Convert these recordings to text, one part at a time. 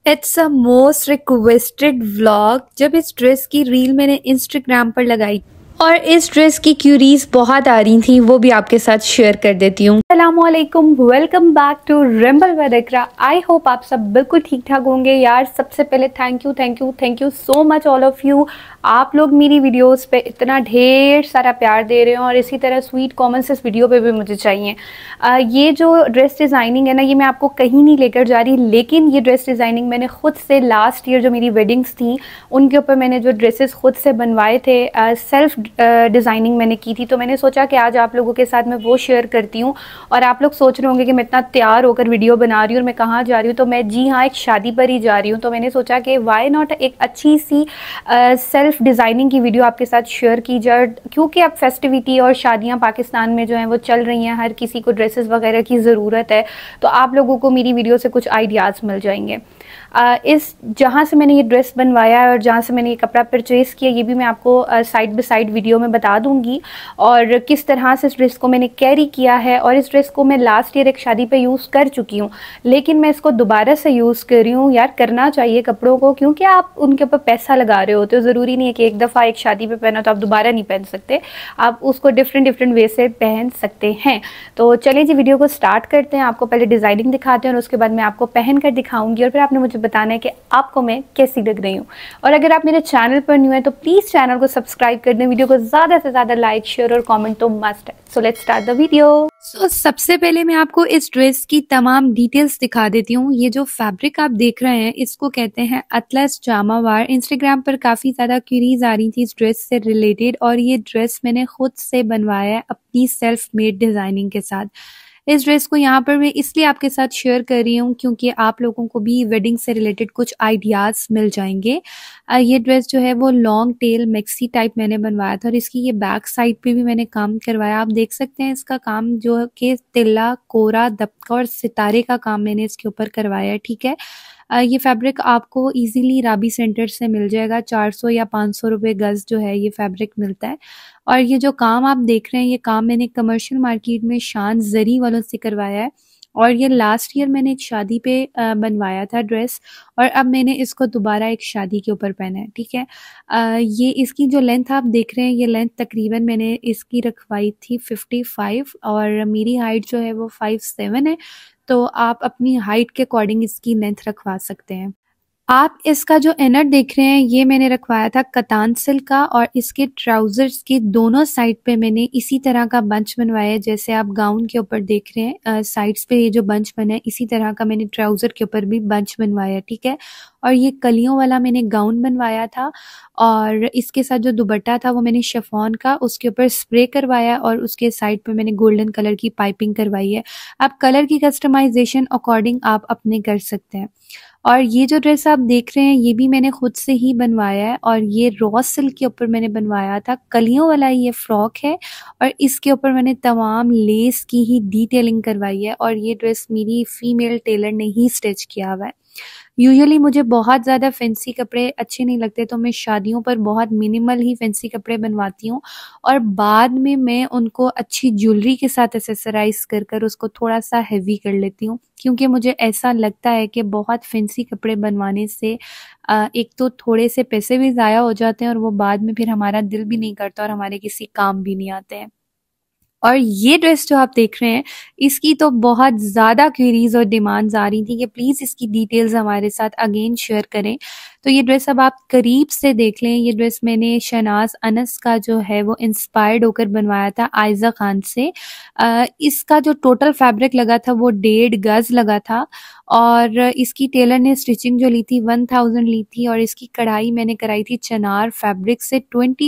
It's a most requested vlog. जब इस dress की रील मैंने इंस्टाग्राम पर लगाई और इस ड्रेस की क्यूरीज बहुत आ रही थी, वो भी आपके साथ शेयर कर देती हूँ। अस्सलामुअलैकुम, welcome back to ramble with Iqra. I hope आप सब बिल्कुल ठीक ठाक होंगे। यार सबसे पहले thank you so much all of you. आप लोग मेरी वीडियोस पे इतना ढेर सारा प्यार दे रहे हो और इसी तरह स्वीट कमेंट्स इस वीडियो पे भी मुझे चाहिए। ये जो ड्रेस डिज़ाइनिंग है ना, ये मैं आपको कहीं नहीं लेकर जा रही, लेकिन ये ड्रेस डिज़ाइनिंग मैंने खुद से लास्ट ईयर जो मेरी वेडिंग्स थी उनके ऊपर मैंने जो ड्रेसेस खुद से बनवाए थे, सेल्फ डिज़ाइनिंग मैंने की थी। तो मैंने सोचा कि आज आप लोगों के साथ मैं वो शेयर करती हूँ। और आप लोग सोच रहे होंगे कि मैं इतना तैयार होकर वीडियो बना रही हूँ और मैं कहाँ जा रही हूँ। तो मैं जी हाँ, एक शादी पर ही जा रही हूँ। तो मैंने सोचा कि वाई नॉट एक अच्छी सी सेल्फ डिज़ाइनिंग की वीडियो आपके साथ शेयर की जाए, क्योंकि अब फेस्टिविटी और शादियाँ पाकिस्तान में जो हैं वो चल रही हैं, हर किसी को ड्रेसेस वगैरह की ज़रूरत है। तो आप लोगों को मेरी वीडियो से कुछ आइडियाज़ मिल जाएंगे। इस जहाँ से मैंने ये ड्रेस बनवाया है और जहाँ से मैंने ये कपड़ा परचेज़ किया, ये भी मैं आपको साइड बाय साइड वीडियो में बता दूंगी। और किस तरह से इस ड्रेस को मैंने कैरी किया है। और इस ड्रेस को मैं लास्ट ईयर एक शादी पे यूज़ कर चुकी हूँ, लेकिन मैं इसको दोबारा से यूज़ कर रही हूँ। यार करना चाहिए कपड़ों को, क्योंकि आप उनके ऊपर पैसा लगा रहे होते हो। ज़रूरी नहीं है कि एक दफ़ा एक शादी पे पहना तो आप दोबारा नहीं पहन सकते, आप उसको डिफरेंट वे से पहन सकते हैं। तो चलिए जी, वीडियो को स्टार्ट करते हैं। आपको पहले डिज़ाइनिंग दिखाते हैं और उसके बाद मैं आपको पहन कर दिखाऊंगी और फिर आपने मुझे बताना है कि आपको मैं कैसी लग रही हूँ। और अगर आप मेरे चैनल पर न्यू है तो प्लीज़ चैनल को सब्सक्राइब कर दें, वीडियो को ज़्यादा से ज़्यादा लाइक शेयर और कमेंट तो मस्ट है। So let's start the video. सबसे पहले मैं आपको इस ड्रेस की तमाम डिटेल्स दिखा देती हूँ। ये जो फैब्रिक आप देख रहे हैं इसको कहते हैं अतलस जामावार। इंस्टाग्राम पर काफ़ी ज़्यादा क्यूरीज आ रही थी इस ड्रेस से रिलेटेड, और ये ड्रेस मैंने खुद से बनवाया है अपनी सेल्फ मेड डिज़ाइनिंग के साथ। इस ड्रेस को यहाँ पर मैं इसलिए आपके साथ शेयर कर रही हूँ क्योंकि आप लोगों को भी वेडिंग से रिलेटेड कुछ आइडियाज़ मिल जाएंगे। ये ड्रेस जो है वो लॉन्ग टेल मैक्सी टाइप मैंने बनवाया था और इसकी ये बैक साइड पे भी मैंने काम करवाया। आप देख सकते हैं इसका काम जो कि तिल्ला, कोरा, दबका और सितारे का काम मैंने इसके ऊपर करवाया है। ठीक है, ये फैब्रिक आपको इजीली राबी सेंटर से मिल जाएगा। 400 या 500 रुपये गज़ जो है ये फैब्रिक मिलता है। और ये जो काम आप देख रहे हैं, ये काम मैंने कमर्शियल मार्केट में शान जरी वालों से करवाया है। और ये लास्ट ईयर मैंने एक शादी पे बनवाया था ड्रेस, और अब मैंने इसको दोबारा एक शादी के ऊपर पहना है। ठीक है, ये इसकी जो लेंथ आप देख रहे हैं, ये लेंथ तकरीबन मैंने इसकी रखवाई थी 55, और मेरी हाइट जो है वो 5'7" है। तो आप अपनी हाइट के अकॉर्डिंग इसकी लेंथ रखवा सकते हैं। आप इसका जो इनर देख रहे हैं ये मैंने रखवाया था कतान सिल्क का, और इसके ट्राउजर्स के दोनों साइड पे मैंने इसी तरह का बंच बनवाया है। जैसे आप गाउन के ऊपर देख रहे हैं साइड्स पे ये जो बंच बना है, इसी तरह का मैंने ट्राउजर के ऊपर भी बंच बनवाया। ठीक है, और ये कलियों वाला मैंने गाउन बनवाया था, और इसके साथ जो दुपट्टा था वो मैंने शिफॉन का उसके ऊपर स्प्रे करवाया, और उसके साइड पे मैंने गोल्डन कलर की पाइपिंग करवाई है। आप कलर की कस्टमाइजेशन अकॉर्डिंग आप अपने कर सकते हैं। और ये जो ड्रेस आप देख रहे हैं ये भी मैंने खुद से ही बनवाया है, और ये रॉ सिल्क के ऊपर मैंने बनवाया था। कलियों वाला ये फ्रॉक है, और इसके ऊपर मैंने तमाम लेस की ही डिटेलिंग करवाई है, और ये ड्रेस मेरी फीमेल टेलर ने ही स्टिच किया हुआ है। यूजुअली मुझे बहुत ज़्यादा फैंसी कपड़े अच्छे नहीं लगते, तो मैं शादियों पर बहुत मिनिमल ही फैंसी कपड़े बनवाती हूँ, और बाद में मैं उनको अच्छी ज्वेलरी के साथ एक्सेसराइज कर कर उसको थोड़ा सा हैवी कर लेती हूँ, क्योंकि मुझे ऐसा लगता है कि बहुत फैंसी कपड़े बनवाने से एक तो थोड़े से पैसे भी ज़ाया हो जाते हैं, और वो बाद में फिर हमारा दिल भी नहीं करता और हमारे किसी काम भी नहीं आते हैं। और ये ड्रेस जो आप देख रहे हैं इसकी तो बहुत ज़्यादा क्वेरीज और डिमांड्स आ रही थी कि प्लीज़ इसकी डिटेल्स हमारे साथ अगेन शेयर करें। तो ये ड्रेस अब आप करीब से देख लें। ये ड्रेस मैंने शहनाज अनस का जो है वो इंस्पायर्ड होकर बनवाया था आयजा खान से। इसका जो टोटल फैब्रिक लगा था वो 1.5 गज़ लगा था, और इसकी टेलर ने स्टिचिंग जो ली थी 1000 ली थी, और इसकी कढ़ाई मैंने कराई थी चनार फैब्रिक से।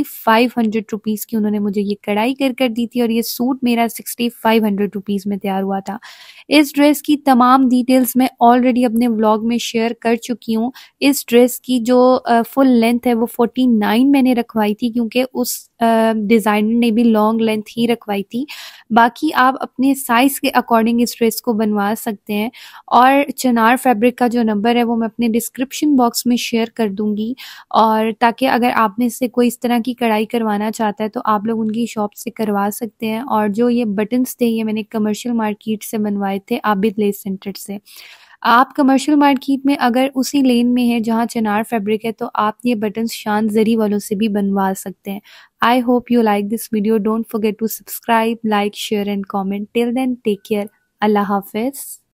2500 रुपीज़ की उन्होंने मुझे ये कढ़ाई कर दी थी, और ये सूट मेरा 6500 रुपीज़ में तैयार हुआ था। इस ड्रेस की तमाम डिटेल्स मैं ऑलरेडी अपने व्लॉग में शेयर कर चुकी हूँ। इस ड्रेस की जो फुल लेंथ है वो 49 मैंने रखवाई थी, क्योंकि उस डिज़ाइनर ने भी लॉन्ग लेंथ ही रखवाई थी। बाकी आप अपने साइज़ के अकॉर्डिंग इस ड्रेस को बनवा सकते हैं। और चनार फैब्रिक का जो नंबर है वो मैं अपने डिस्क्रिप्शन बॉक्स में शेयर कर दूंगी, और ताकि अगर आप में से कोई इस तरह की कढ़ाई करवाना चाहता है तो आप लोग उनकी शॉप से करवा सकते हैं। और जो ये बटन्स थे ये मैंने कमर्शियल मार्केट से बनवाए थे, आबिद लेस सेंटर से। आप कमर्शियल मार्केट में अगर उसी लेन में है जहाँ चिनार फैब्रिक है तो आप ये बटन्स शान जरी वालों से भी बनवा सकते हैं। I hope you like this video. Don't forget to subscribe, like, share and comment. Till then take care. अल्लाह हाफिज।